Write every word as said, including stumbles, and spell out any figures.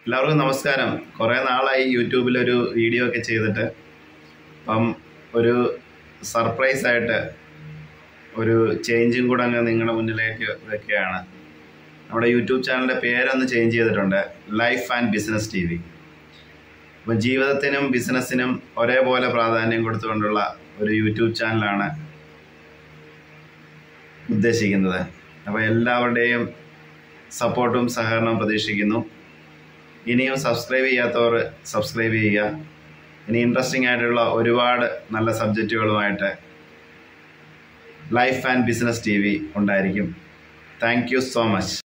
എല്ലാവർക്കും നമസ്കാരം. കുറേ നാളായി യൂട്യൂബിലൊരു വീഡിയോ ഒക്കെ ചെയ്തിട്ട്. അപ്പം ഒരു സർപ്രൈസായിട്ട് ഒരു ചേഞ്ചും കൂടെ അങ്ങ് നിങ്ങളുടെ മുന്നിലേക്ക് വെക്കുകയാണ്. നമ്മുടെ യൂട്യൂബ് ചാനലിൻ്റെ പേരൊന്ന് ചേഞ്ച് ചെയ്തിട്ടുണ്ട്, life and business T V. അപ്പം ജീവിതത്തിനും ബിസിനസ്സിനും ഒരേപോലെ പ്രാധാന്യം കൊടുത്തുകൊണ്ടുള്ള ഒരു യൂട്യൂബ് ചാനലാണ് ഉദ്ദേശിക്കുന്നത്. അപ്പോൾ എല്ലാവരുടെയും സപ്പോർട്ടും സഹകരണവും പ്രതീക്ഷിക്കുന്നു. ഇനിയും സബ്സ്ക്രൈബ് ചെയ്യാത്തവർ സബ്സ്ക്രൈബ് ചെയ്യുക. ഇനി ഇൻട്രസ്റ്റിംഗ് ആയിട്ടുള്ള ഒരുപാട് നല്ല സബ്ജക്റ്റുകളുമായിട്ട് life and business T V ഉണ്ടായിരിക്കും. Thank you so much.